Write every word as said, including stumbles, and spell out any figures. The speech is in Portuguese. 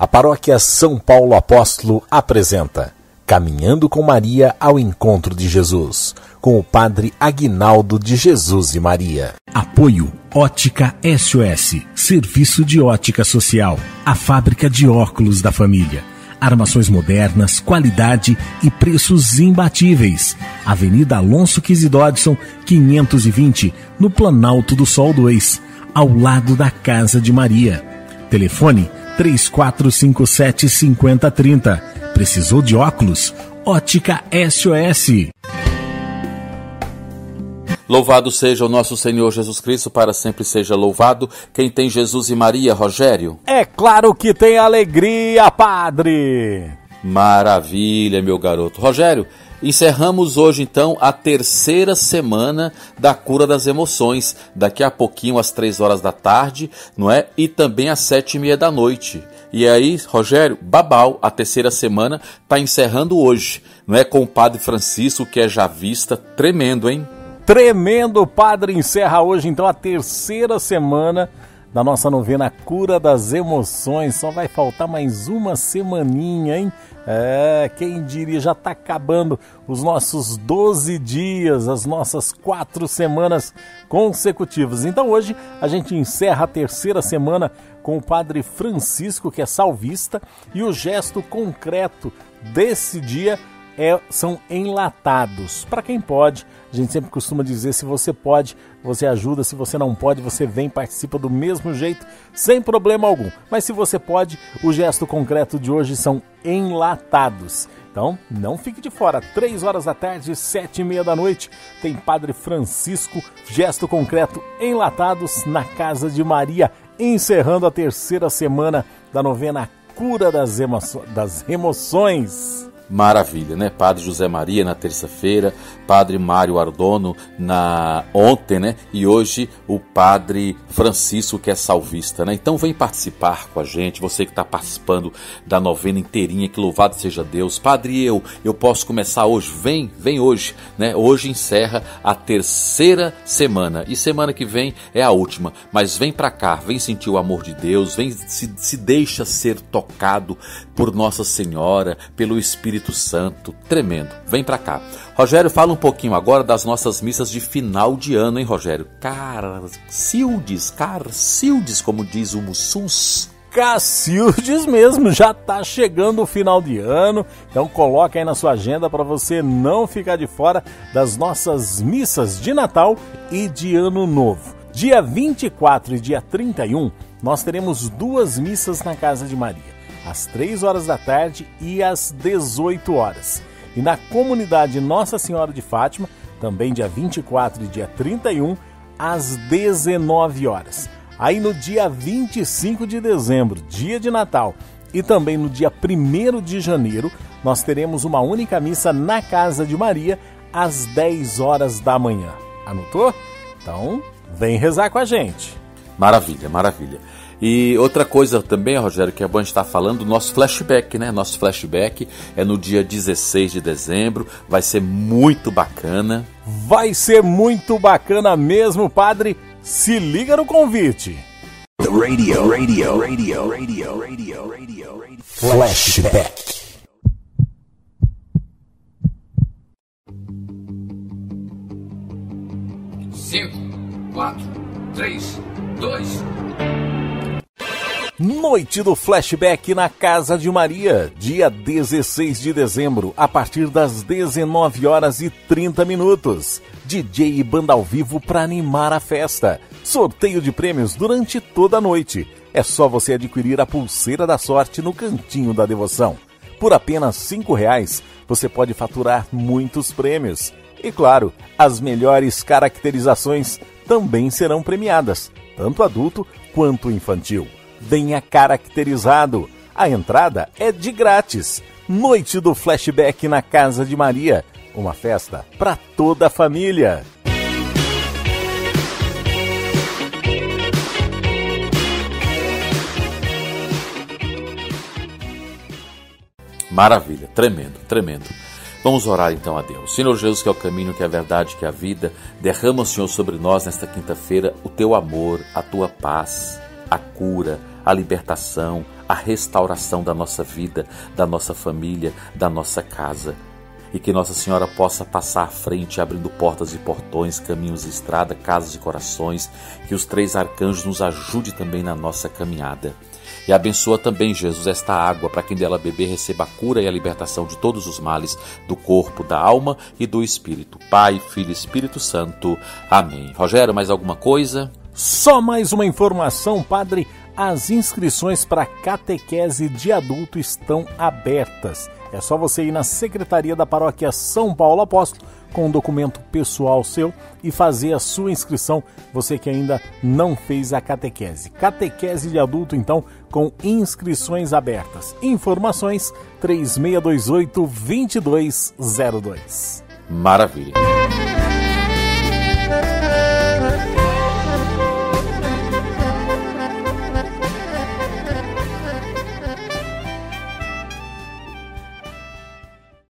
A Paróquia São Paulo Apóstolo apresenta Caminhando com Maria ao Encontro de Jesus, com o Padre Aguinaldo de Jesus e Maria. Apoio Ótica S O S, Serviço de Ótica Social, a fábrica de óculos da família. Armações modernas, qualidade e preços imbatíveis. Avenida Alonso Quizzi Dodson, quinhentos e vinte, no Planalto do Sol dois, ao lado da Casa de Maria. Telefone três quatro cinco sete, cinco zero três zero. Precisou de óculos? Ótica S O S. Louvado seja o nosso Senhor Jesus Cristo, para sempre seja louvado. Quem tem Jesus e Maria, Rogério? É claro que tem alegria, Padre! Maravilha, meu garoto. Rogério, encerramos hoje então a terceira semana da cura das emoções. Daqui a pouquinho, às três horas da tarde, não é? E também às sete e meia da noite. E aí, Rogério, babau, a terceira semana está encerrando hoje, não é? Com o Padre Francisco, que é javista, tremendo, hein? Tremendo, Padre. Encerra hoje então a terceira semana da nossa novena Cura das Emoções. Só vai faltar mais uma semaninha, hein? É, quem diria, já está acabando os nossos doze dias, as nossas quatro semanas consecutivas. Então hoje a gente encerra a terceira semana com o Padre Francisco, que é salvista, e o gesto concreto desse dia é, são enlatados. Para quem pode, a gente sempre costuma dizer, se você pode, você ajuda, se você não pode, você vem, participa do mesmo jeito, sem problema algum. Mas se você pode, o gesto concreto de hoje são enlatados. Então, não fique de fora. Três horas da tarde, sete e meia da noite, tem Padre Francisco, gesto concreto enlatados na Casa de Maria, encerrando a terceira semana da novena Cura das, emo- das Emoções. Maravilha, né? Padre José Maria na terça-feira, Padre Mário Ardono na ontem, né? E hoje o Padre Francisco, que é salvista, né? Então vem participar com a gente, você que está participando da novena inteirinha, que louvado seja Deus. Padre, eu, eu posso começar hoje? Vem, vem hoje, né? Hoje encerra a terceira semana e semana que vem é a última, mas vem pra cá, vem sentir o amor de Deus, vem se, se deixa ser tocado por Nossa Senhora, pelo Espírito Espírito Santo, tremendo. Vem pra cá. Rogério, fala um pouquinho agora das nossas missas de final de ano, hein, Rogério? Carcildes, Carcildes, como diz o Mussuns. Cacildes mesmo, já tá chegando o final de ano, então coloca aí na sua agenda para você não ficar de fora das nossas missas de Natal e de Ano Novo. Dia vinte e quatro e dia trinta e um, nós teremos duas missas na Casa de Maria, às três horas da tarde e às dezoito horas. E na comunidade Nossa Senhora de Fátima, também dia vinte e quatro e dia trinta e um, às dezenove horas. Aí no dia vinte e cinco de dezembro, dia de Natal, e também no dia primeiro de janeiro, nós teremos uma única missa na Casa de Maria, às dez horas da manhã. Anotou? Então, vem rezar com a gente. Maravilha, maravilha. E outra coisa também, Rogério, que é bom a gente estar falando, o nosso flashback, né? Nosso flashback é no dia dezesseis de dezembro, vai ser muito bacana. Vai ser muito bacana mesmo, Padre. Se liga no convite. Radio, radio, radio, radio, radio, radio, radio. Flashback. Cinco, quatro, três, dois. Noite do Flashback na Casa de Maria, dia dezesseis de dezembro, a partir das dezenove horas e trinta minutos. D J e banda ao vivo para animar a festa. Sorteio de prêmios durante toda a noite. É só você adquirir a pulseira da sorte no Cantinho da Devoção. Por apenas cinco reais, você pode faturar muitos prêmios. E claro, as melhores caracterizações também serão premiadas, tanto adulto quanto infantil. Venha caracterizado. A entrada é de grátis. Noite do Flashback na Casa de Maria. Uma festa para toda a família. Maravilha, tremendo, tremendo. Vamos orar então a Deus. Senhor Jesus, que é o caminho, que é a verdade, que é a vida, derrama, Senhor, sobre nós nesta quinta-feira o teu amor, a tua paz, a cura, a libertação, a restauração da nossa vida, da nossa família, da nossa casa. E que Nossa Senhora possa passar à frente, abrindo portas e portões, caminhos e estrada, casas e corações. Que os três arcanjos nos ajudem também na nossa caminhada. E abençoa também, Jesus, esta água, para quem dela beber receba a cura e a libertação de todos os males do corpo, da alma e do espírito. Pai, Filho e Espírito Santo. Amém. Rogério, mais alguma coisa? Só mais uma informação, padre. As inscrições para catequese de adulto estão abertas. É só você ir na Secretaria da Paróquia São Paulo Apóstolo com um documento pessoal seu e fazer a sua inscrição, você que ainda não fez a catequese. Catequese de adulto, então, com inscrições abertas. Informações três seis dois oito, dois dois zero dois. Maravilha.